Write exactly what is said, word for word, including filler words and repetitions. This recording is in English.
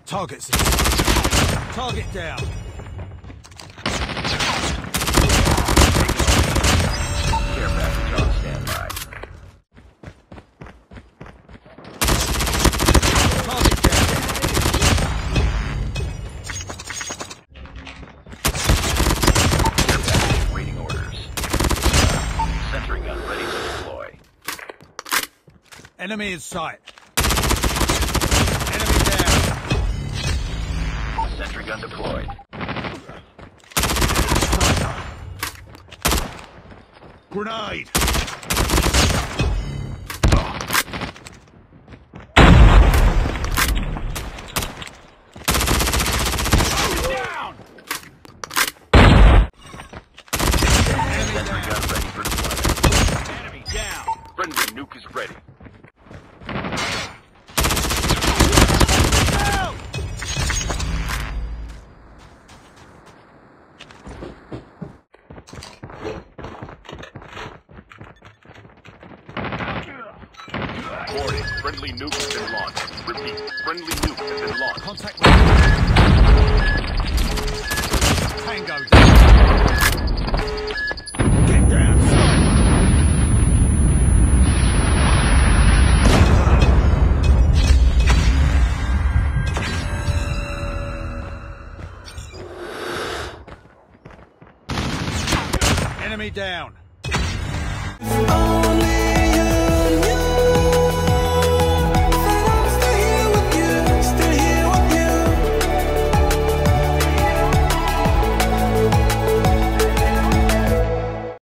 Targets. Target down. Care package on standby. Target down. Care package waiting orders. Sentry gun ready to deploy. Enemy in sight. Enemy down. Sentry gun deployed. Grenade. Down. Sentry gun ready for deployment. Enemy down. Friendly nuke is ready. Warning, friendly nuke has been launched. Repeat, friendly nuke has been launched. Contact. Tango down.